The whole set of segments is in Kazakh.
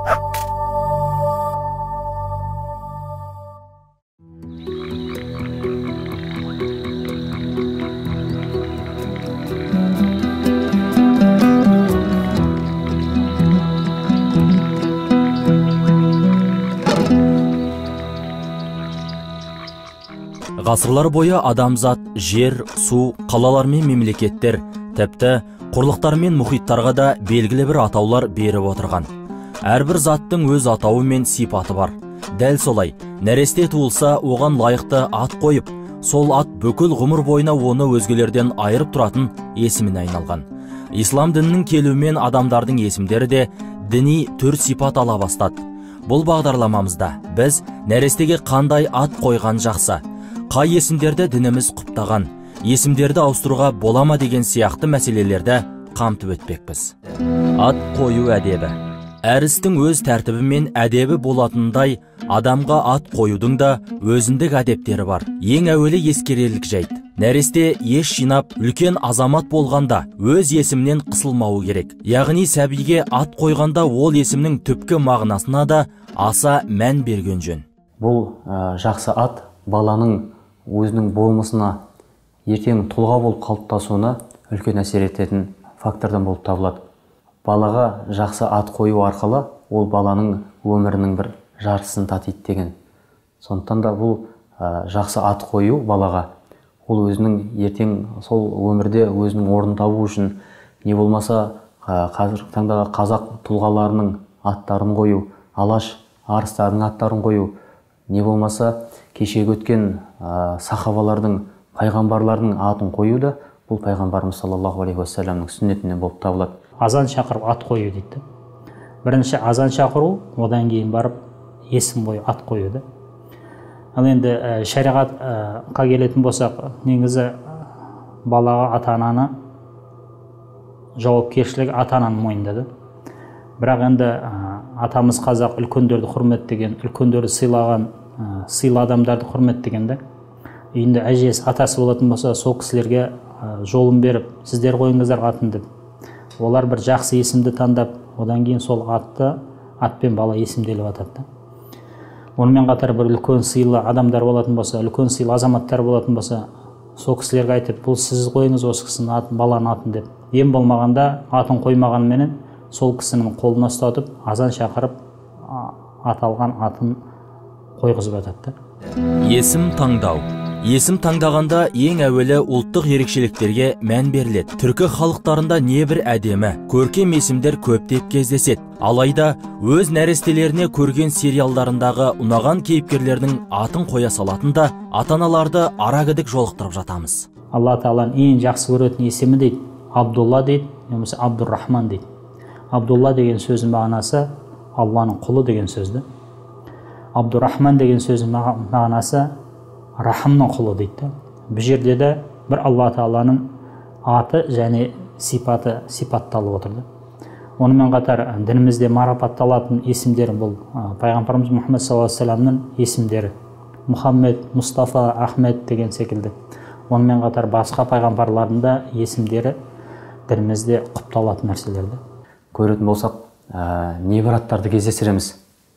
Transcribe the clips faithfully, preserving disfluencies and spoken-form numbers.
Ғасырлар бойы адамзат жер, су, қалалар мен мемлекеттер, тіпті құрлықтар мен мұхиттарға да белгілі бір атаулар беріп отырған. Әрбір заттың өз атауы мен сипаты бар. Дәл солай, нәресте туылса, оған лайықты ат қойып, сол ат бүкіл ғұмыр бойына оны өзгелерден айырып тұратын есіміне айналған. Ислам дінінің келуімен адамдардың есімдері де діни төр сипат ала бастады. Бұл бағдарламамызда біз нәрестеге қандай ат қойған жақсы, қай есімдерді дініміз құптаған, есімдерді ауыстыруға болама деген сияқты мәселелерді қамтып өтпекпіз. Ат қою әдебі. Әр істің өз тәртібі мен әдебі болатындай, адамға ат қоюдың да өзіндік әдептері бар. Ең әуелі ескерерлік жайт. Нәресте еш жинап, үлкен азамат болғанда өз есімнен қысылмауы керек. Яғни сәбиге ат қойғанда ол есімнің түпкі мағынасына да аса мән берген жөн. Бұл ә, жақсы ат баланың өзінің болмысына, ертең тұлға болып қалыптасуына үлкен әсер ететін фактордан болып табылады. Балаға жақсы ат қою арқылы ол баланың өмірінің бір жартысын татиды деген. Сондықтан да бұл ә, жақсы ат қою балаға ол өзінің ертең сол өмірде өзінің орнын табу үшін, не болмаса ә, қазіргі таңдағы қазақ тұлғаларының аттарын қою, алаш арыстарының аттарын қою, не болмаса кешегі өткен ә, сахабалардың, пайғамбарлардың атын қою да бұл пайғамбарымыз саллаллаху алейхи уассаламның сүннетінен болып табылады. Азан шақырып ат қою дейді. Бірінші азан шақыру, одан кейін барып есім қою, ат қою да. Ал енді ә, шариғатқа келетін болсақ, негізі балаға ата-ананы жауапкершілігі ата-ананың мойнында да. Бірақ енді ә, атамыз қазақ үлкендерді құрметтеген, үлкендерді сыйлаған, ә, сыйлы адамдарды құрметтеген да. Үйінде әжесі, атасы болатын болса, сол кісілерге ә, жолын беріп, сіздер қойыңыздар атын деп. Олар бір жақсы есімді таңдап, одан кейін сол атты атпен бала есімделіп атады. Онымен қатар бір үлкен сыйлы адамдар болатын болса, үлкен сыйлы азаматтар болатын болса, сол кісілерге айтып, бұл сіз қойыңыз осы кісінің атын, баланың атын деп. Ең болмағанда атын қоймағанменен сол кісінің қолына ұстатып, азан шақырып, аталған атын қойғызып атады. Есім таңдау. Есім таңдағанда ең әуелі ұлттық ерекшеліктерге мән беріледі. Түркі халықтарында небір әдемі, көркем есімдер көптеп кездеседі. Алайда өз нәрестелеріне көрген сериалдарындағы ұнаған кейіпкерлердің атын қоя салатында ата-аналарды арагідік жолықтырып жатамыз. Алла тағаланың ең жақсы көретін есімі дейді, Абдулла дейді, немесе Абдуррахман дейді. Абдулла деген сөздің мағынасы Алланың құлы деген сөзді. Абдуррахман деген сөздің мағынасы рахымның құлы дейді. Бұл жерде де бір Алла тағаланың аты және сипаты сипатталып отырды. Онымен қатар дінімізде марапатталатын есімдер бұл пайғамбарымыз Мұхаммед саллаллаху алейхи вассаламның есімдері. Мұхаммед, Мұстафа, Ахмед деген секілді. Онымен қатар басқа пайғамбарлардың да есімдері дінімізде құпталатын нәрселерді. Көретін болсақ, ә, небір аттарды кездестіреміз.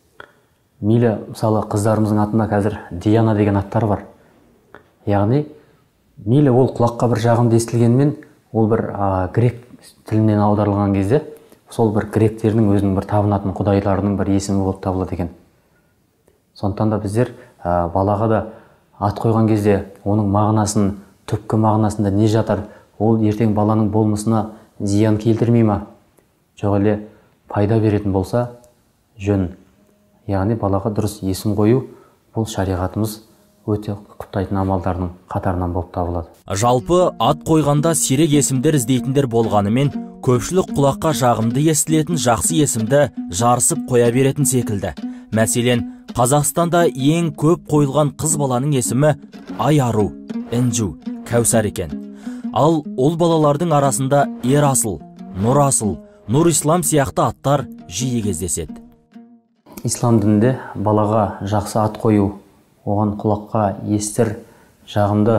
Мейлі, мысалы, қыздарымыздың атында қазір Диана деген аттар бар. Яғни, мейлі ол құлаққа бір жағымды естілгенмен, ол бір ә, грек тілінен аударылған кезде, сол бір гректердің өзінің бір табынатын құдайларының бір есімі болып табылады екен. Сондықтан да біздер ә, балаға да ат қойған кезде оның мағынасын, түпкі мағынасында не жатар, ол ертең баланың болмысына зиян келтірмей ма, жоқ әлде пайда беретін болса жөн. Яғни балаға дұрыс есім қою бұл шариғатымыз өте құптайтын амалдардың қатарынан болып табылады. Жалпы ат қойғанда сирек есімдер іздейтіндер болғанымен, көпшілік құлаққа жағымды естілетін жақсы есімді жарысып қоя беретін секілді. Мәселен, Қазақстанда ең көп қойылған қыз баланың есімі Айару, Інжу, Кәусар екен. Ал ол балалардың арасында Ерасыл, Нұрасыл, Нұр Ислам сияқты аттар жиі кездеседі. Ислам дінінде балаға жақсы ат қою, оған құлаққа естір, жағымды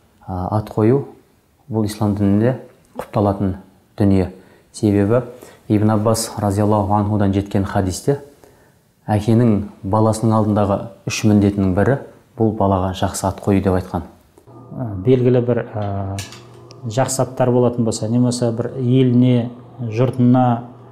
ат қою, бұл ислам дінінде құпталатын дүние. Себебі Ибн Аббас разияллаху анхудан жеткен хадисте әкенің баласының алдындағы үш міндетінің бірі бұл балаға жақсы ат қою деп айтқан. Белгілі бір ә, жақсы аттар болатын болса, не болса бір еліне, жұртына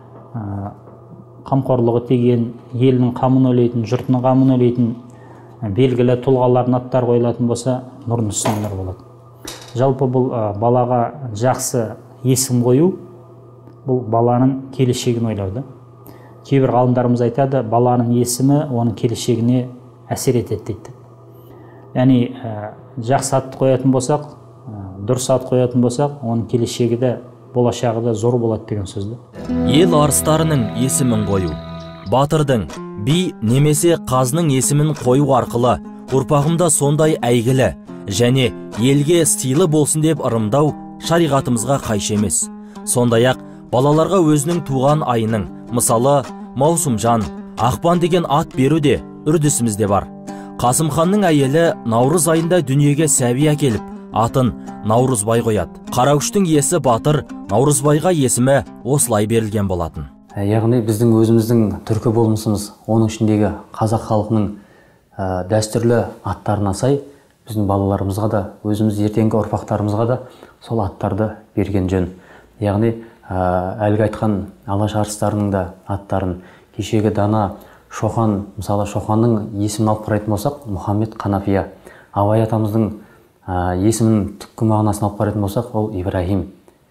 ә, қамқорлығы теген, елінің қамын ойлайтын, жұртының қамын ойлайтын белгілі тұлғалардың аттар қойылатын болса, нұрдың үстіне нұр болады. Жалпы бұл ә, балаға жақсы есім қою, бұл баланың келешегін ойлауды. Кейбір ғалымдарымыз айтады, баланың есімі оның келешегіне әсер етеді дейді. Яғни ә, жақсы ат қоятын болсақ, ә, дұрыс ат қоятын болсақ, оның келешегі де, болашағы да зор болады деген сөзді. Ел арыстарының есімін қою, батырдың, би немесе қазының есімін қою арқылы ұрпағымда сондай әйгілі және елге сыйлы болсын деп ырымдау шариғатымызға қайшы емес. Сондай-ақ балаларға өзінің туған айының, мысалы Маусымжан, Ақпан деген ат беру де үрдісімізде бар. Қасымханның әйелі наурыз айында дүниеге сәби әкеліп, атын Наурызбай қояды. Қаракүштің иесі Батыр Наурызбайға есімі осылай берілген болатын. Яғни біздің өзіміздің түркі болмысымыз, оның ішіндегі қазақ халқының ә, дәстүрлі аттарына сай, біздің балаларымызға да, өзіміз ертеңгі ұрпақтарымызға да сол аттарды берген жөн. Яғни ә, әлгі айтқан алаш арыстарының да аттарын, кешегі Дана, Шоқан, мысалы Шоқанның есімін алып қарайтын болсақ, Мұхаммед Қанафия. Абай атамыздың ә, есімінің түпкі мағынасын алып қарайтын болсақ, ол Ибрахим.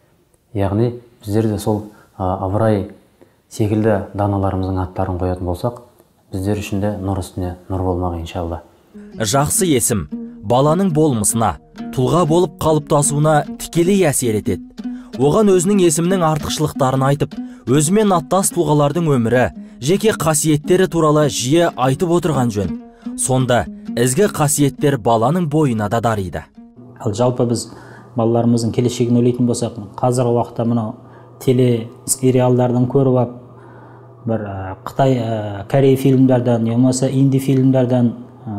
Яғни біздер де сол Абырай секілді даналарымыздың аттарын қоятын болсақ, біздер үшін де нұр үстіне нұр болмақ иншалла. Жақсы есім баланың болмысына, тұлға болып қалыптасуына тікелей әсер етеді. Оған өзінің есімнің артықшылықтарын айтып, өзімен аттас тұлғалардың өмірі, жеке қасиеттері туралы жиі айтып отырған жөн. Сонда ізгі қасиеттер баланың бойына да дариды. Ал жалпы біз балаларымыздың келешегін ойлайтын болсақ, қазіргі уақытта мынау теле сериалдардан көріп ап, бір Қытай, Корей фильмдерден, не болмаса инди фильмдерден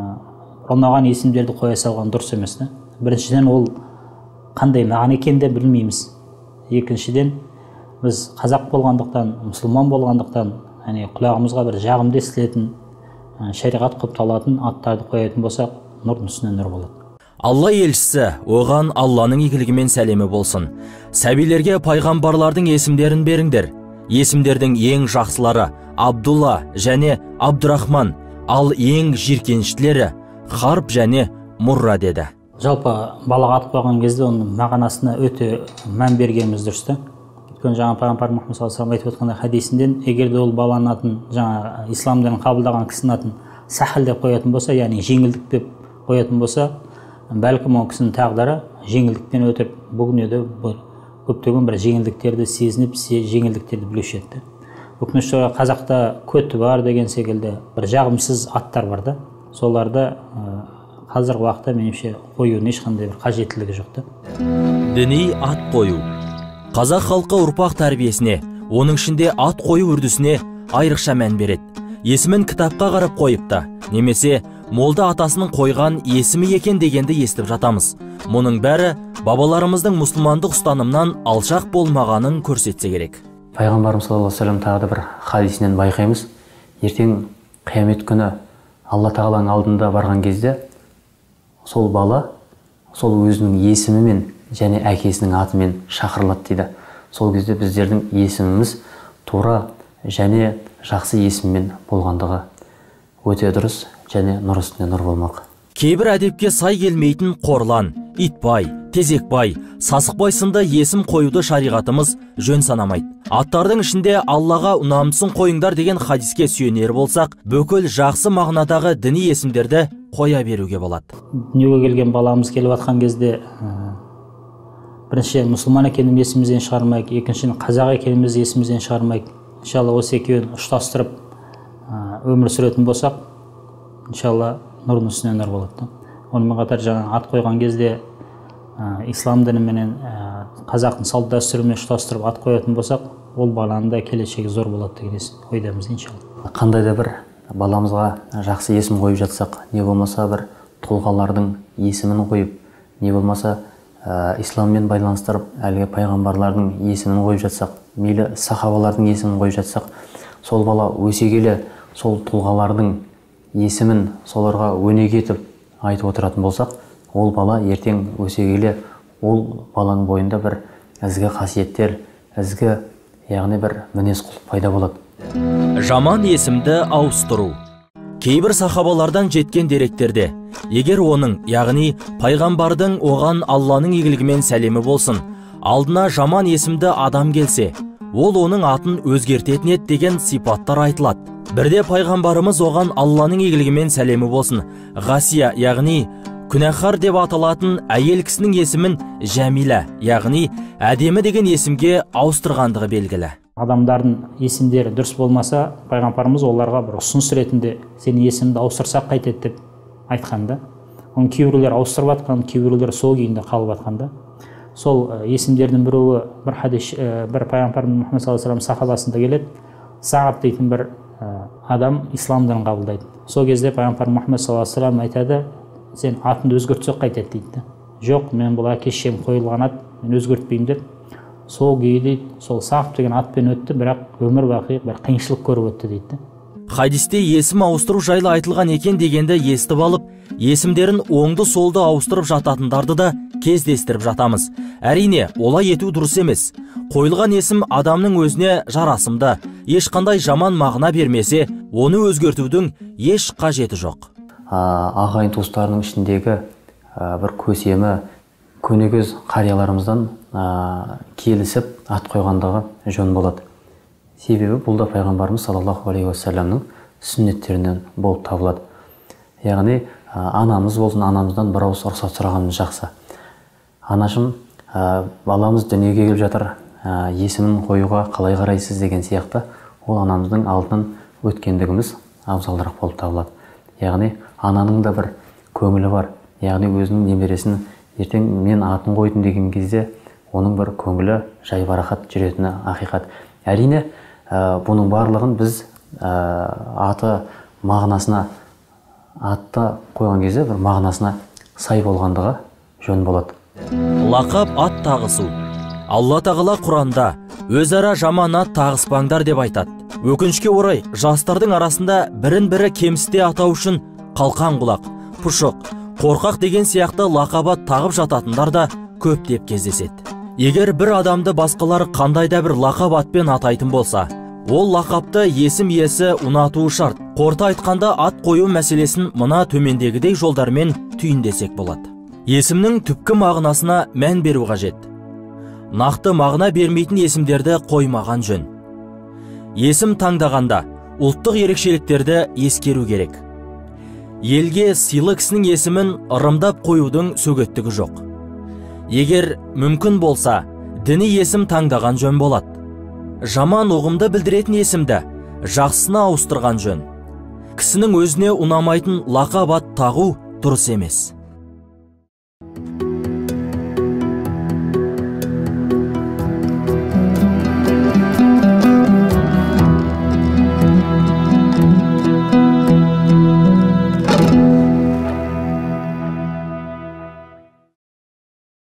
ұнаған есімдерді қоя салған дұрыс емес. Біріншіден, ол қандай мағына екенін де білмейміз. Екіншіден, біз қазақ болғандықтан, мұсылман болғандықтан, яғни құлағымызға бір жағымды естілетін, шариғат құпталатын аттарды қоятын болсақ, нұрдың үстіне нұр болады. Алла елшісі, оған Алланың игілігімен сәлемі болсын. Сәбилерге пайғамбарлардың есімдерін беріңдер. Есімдердің ең жақсылары Абдулла және Абдурахман, ал ең жиркеніштілері Харп және Мурра деді. Жалпы балаға ат қойған кезде оның мағынасына өте мән бергеніміз дұрыс та. Өйткені жаңа пайғамбар Мұхаммед саллаллаху алейхи айтып отқан хадисінден, егер де ол баланың атын, жаңа ислам дінін қабылдаған кісінің атын сахіл деп қоятын болса, яғни жеңілдік деп қоятын болса, бәлкім ол кісінің тағдыры жеңілдіктен өтіп, бүгіне де көптеген бір жеңілдіктерді сезініп, жеңілдіктерді білуші еді. Өкінішті орай қазақта көті бар деген секілді бір жағымсыз аттар бар да. Соларды қазіргі уақытта меніңше қоюдың ешқандай бір қажеттілігі жоқ та. Діни ат қою. Қазақ халқы ұрпақ тәрбиесіне, оның ішінде ат қою үрдісіне айрықша мән береді. Есімін кітапқа қарап қойыпты, немесе молда атасының қойған есімі екен дегенді естіп жатамыз. Мұның бәрі бабаларымыздың мұсылмандық ұстанымнан алшақ болмағанын көрсетсе керек. Пайғамбарымыз саллаллаху алейхи ва саллям тағы да бір хадисінен байқаймыз, ертең қиямет күні Алла тағаланың алдында барған кезде сол бала сол өзінің есімімен және әкесінің атымен шақырылады дейді. Сол кезде біздердің есіміміз тура және жақсы есіммен болғандығы өте дұрыс және нұр үстіне нұр болмақ. Кейбір әдепке сай келмейтін Қорлан, Итбай, Тезекбай, Сасықбай сынды есім қоюды шариғатымыз жөн санамайды. Аттардың ішінде Аллаға ұнамсын қойыңдар деген хадиске сүйенер болсақ, бүкіл жақсы мағынадағы діни есімдерді қоя беруге болады. Дүниеге келген баламыз келіп жатқан кезде, бірінші мұсылман екенін есімізден шығармайық, екіншіден қазақ екеніміз есімізден шығармайық. Иншалла осы екеуін ұштастырып өмір сүретін болсақ, иншалла нұрдың үстіне нұр болады. Онымен қатар жаңа ат қойған кезде ислам дініменен қазақтың салт дәстүрімен ұштастырып ат қоятын болсақ, ол баланың да келешегі зор болады деген ойдамыз иншалла. Қандай да бір баламызға жақсы есім қойып жатсақ, не болмаса бір тұлғалардың есімін қойып, не болмаса исламмен байланыстырып, әлгі пайғамбарлардың есімін қойып жатсақ, мейлі сахабалардың есімін қойып жатсақ, сол бала өсе келе сол тұлғалардың есімін соларға өнеге етіп айтып отыратын болсақ, ол бала ертең өсе келе ол баланың бойында бір ізгі қасиеттер, ізгі, яғни бір мінез құлық пайда болады. Жаман есімді ауыстыру. Кейбір сахабалардан жеткен деректерде, егер оның, яғни пайғамбардың оған Алланың игілігімен сәлемі болсын, алдына жаман есімді адам келсе, ол оның атын өзгертетін еді деген сипаттар айтылады. Бірде пайғамбарымыз оған Алланың игілігімен сәлемі болсын, Ғасия, яғни күнәһар деп аталатын әйел кісінің есімін Жәмила, яғни әдемі деген есімге ауыстырғандығы белгілі. Адамдардың есімдері дұрыс болмаса, пайғамбарымыз оларға бір ұсыныс ретінде сені есімді ауыстырсақ қайтеді деп айтқанда, оны кейбіреулер ауыстырып жатқан, кейбіреулер сол күйінде қалып жатқанда, сол есімдердің біреуі бір хадис, бір пайғамбарымыз Мұхаммед саллаллаху алейхи вассалам сахабасында келеді, Сағаб дейтін бір адам исламдан қабылдайды. Сол кезде пайғамбар Мұхаммед саллаллаху алейхи вассалам айтады, сен атыңды өзгертсек қайтеді дейді. Жоқ, мен бұл әке шешем қойылған ат, мен өзгертпеймін деп, сол күйде сол Сағаб деген атпен өтті, бірақ өмір бақи бір қиыншылық көріп өтті дейді. Хадисте есім ауыстыру жайлы айтылған екен дегенді естіп алып, есімдерін оңды солды ауыстырып жататындарды да кездестіріп жатамыз. Әрине, олай ету дұрыс емес. Қойылған есім адамның өзіне жарасымды, ешқандай жаман мағына бермесе, оны өзгертудің еш қажеті жоқ. Ағайын туыстарының ішіндегі бір көсемі, көнегөз қарияларымыздан келісіп ат қойғандағы жөн болады. Себебі бұл да пайғамбарымыз саллаллаху алейхи уассаламның сүннеттерінен болып табылады. Яғни анамыз болсын, анамыздан бір ауыз рұқсат сұрағанымыз жақсы. Анашым, баламыз дүниеге келіп жатыр, есімін қоюға қалай қарайсыз деген сияқты, ол анамыздың алдынан өткендігіміз абзалырақ болып табылады. Яғни ананың да бір көңілі бар. Яғни өзінің немересін ертең мен атын қойдым деген кезде оның бір көңілі жайбарақат жүретіні ақиқат. Әрине, бұның барлығын біз аты мағынасына, атты қойған кезде бір мағынасына сай болғандығы жөн болады. Лақап ат тағысу. Алла тағала Құранда өзара жаман ат тағыспаңдар деп айтады. Өкінішке орай, жастардың арасында бірін-бірі кемсіте атау үшін қалқан құлақ, пұшық, қорқақ деген сияқты лақап ат тағып жататындар да көптеп кездеседі. Егер бір адамды басқалары қандай да бір лақап атпен атайтын болса, ол лақапты есім иесі ұнатуы шарт. Қорыта айтқанда ат қою мәселесін мына төмендегідей жолдармен түйіндесек болады. Есімнің түпкі мағынасына мән беру қажет. Нақты мағына бермейтін есімдерді қоймаған жөн. Есім таңдағанда ұлттық ерекшеліктерді ескеру керек. Елге сыйлы кісінің есімін ырымдап қоюдың сөгеттігі жоқ. Егер мүмкін болса, діни есім таңдаған жөн болады. Жаман ұғымды білдіретін есімді жақсысына ауыстырған жөн. Кісінің өзіне ұнамайтын лақап ат тағу дұрыс емес.